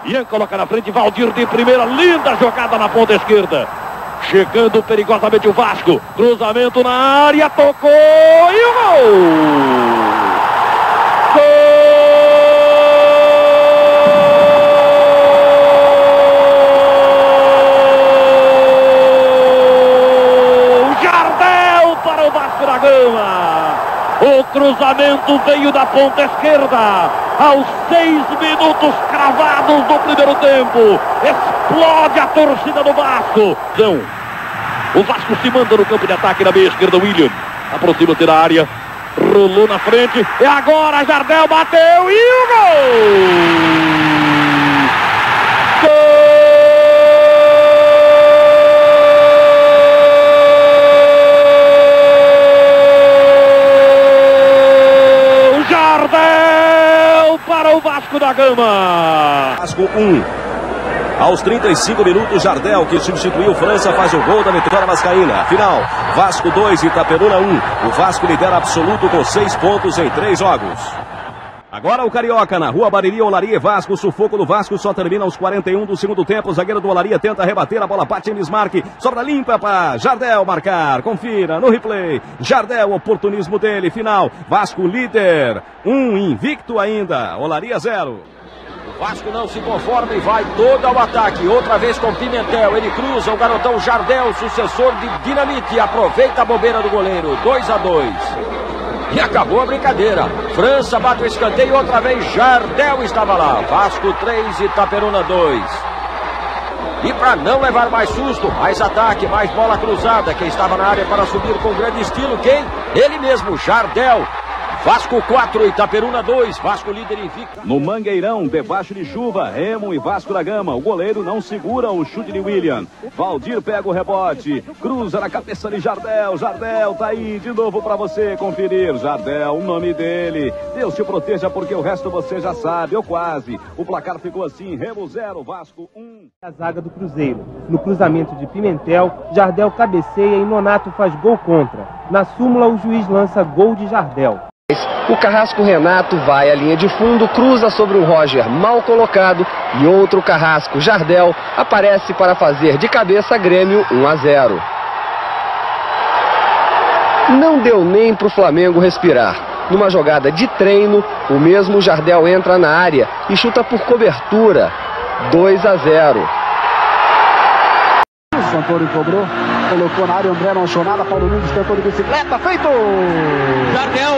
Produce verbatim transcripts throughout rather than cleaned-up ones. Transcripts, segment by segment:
Ian coloca na frente, Valdir de primeira, linda jogada na ponta esquerda. Chegando perigosamente o Vasco. Cruzamento na área, tocou e o gol! Gol! Jardel para o Vasco da Gama. O cruzamento veio da ponta esquerda. Aos seis minutos cravados do primeiro tempo. Explode a torcida do Vasco. Não. O Vasco se manda no campo de ataque na meia esquerda. William aproxima-se da área. Rolou na frente. E agora Jardel bateu e o gol! Gol! Jardel para o Vasco da Gama. Vasco um. Aos trinta e cinco minutos, Jardel, que substituiu França, faz o gol da vitória vascaína. Final, Vasco dois, Itaperuna um. O Vasco lidera absoluto com seis pontos em três jogos. Agora o Carioca, na Rua Bariri, Olaria e Vasco. O sufoco do Vasco só termina aos quarenta e um do segundo tempo. O zagueiro do Olaria tenta rebater, a bola bate em Bismarck. Sobra limpa para Jardel marcar. Confira no replay. Jardel, oportunismo dele. Final, Vasco líder. Um, invicto ainda. Olaria zero. O Vasco não se conforma e vai todo ao ataque. Outra vez com Pimentel. Ele cruza o garotão Jardel, sucessor de Dinamite. Aproveita a bobeira do goleiro. dois a dois. E acabou a brincadeira. França bate o escanteio. Outra vez Jardel estava lá. Vasco três, Itaperuna dois. E para não levar mais susto, mais ataque, mais bola cruzada. Quem estava na área para subir com grande estilo, quem? Ele mesmo, Jardel. Vasco quatro, Itaperuna dois, Vasco líder invicto. No Mangueirão, debaixo de chuva, Remo e Vasco da Gama. O goleiro não segura o chute de William. Valdir pega o rebote, cruza na cabeça de Jardel. Jardel tá aí de novo para você conferir. Jardel, o nome dele. Deus te proteja porque o resto você já sabe, ou quase. O placar ficou assim, Remo zero, Vasco um. A zaga do Cruzeiro. No cruzamento de Pimentel, Jardel cabeceia e Nonato faz gol contra. Na súmula, o juiz lança gol de Jardel. O carrasco Renato vai à linha de fundo, cruza sobre um Roger mal colocado e outro carrasco, Jardel, aparece para fazer de cabeça Grêmio um a zero. Não deu nem para o Flamengo respirar. Numa jogada de treino, o mesmo Jardel entra na área e chuta por cobertura, dois a zero. O Santoro cobrou, colocou na área, André não achou nada, Paulo Nunes tentou de bicicleta, feito! Jardel!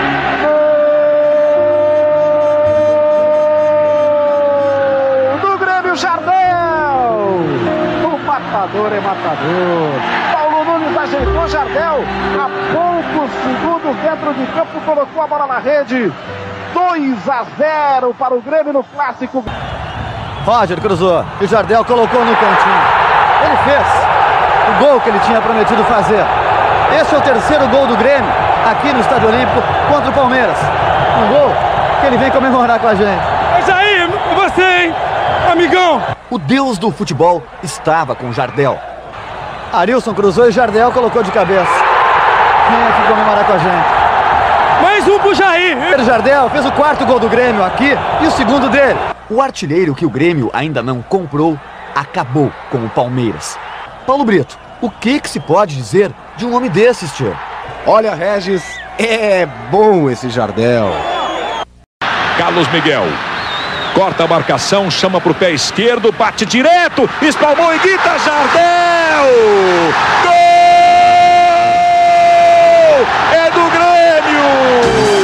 Gol do Grêmio, Jardel! O matador é matador. Paulo Nunes ajeitou Jardel, a poucos segundos dentro de campo, colocou a bola na rede. dois a zero para o Grêmio no clássico. Roger cruzou e Jardel colocou no cantinho. Ele fez o gol que ele tinha prometido fazer. Esse é o terceiro gol do Grêmio aqui no Estádio Olímpico contra o Palmeiras. Um gol que ele vem comemorar com a gente. Mas aí, você, hein, amigão? O deus do futebol estava com Jardel. Arilson cruzou e Jardel colocou de cabeça. Vem aqui comemorar com a gente. Mais um pro Jair. O Jardel fez o quarto gol do Grêmio aqui e o segundo dele. O artilheiro que o Grêmio ainda não comprou acabou com o Palmeiras. Paulo Brito, o que que se pode dizer de um homem desses, tio? Olha, Regis, é bom esse Jardel. Carlos Miguel corta a marcação, chama pro pé esquerdo, bate direto, espalmou e grita Jardel! Gol! É do Grêmio!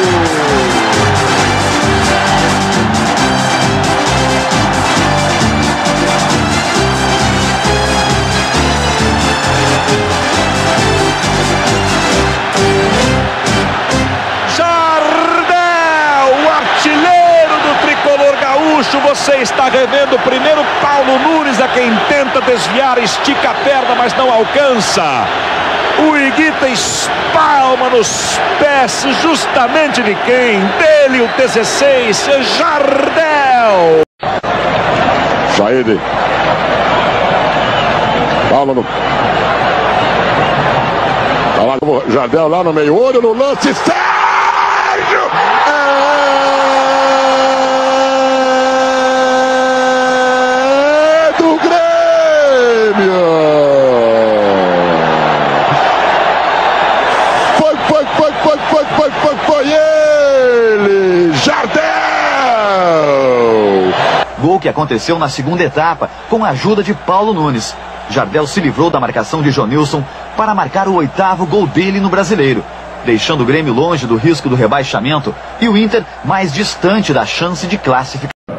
Você está revendo primeiro Paulo Nunes, a quem tenta desviar, estica a perna, mas não alcança. O Higuita espalma nos pés, justamente de quem? Dele, o dezesseis, Jardel. Saíde. Paulo no... Tá lá, Jardel lá no meio, olho no lance, Sérgio! É... Gol que aconteceu na segunda etapa, com a ajuda de Paulo Nunes. Jardel se livrou da marcação de Jonilson para marcar o oitavo gol dele no Brasileiro, deixando o Grêmio longe do risco do rebaixamento e o Inter mais distante da chance de classificação.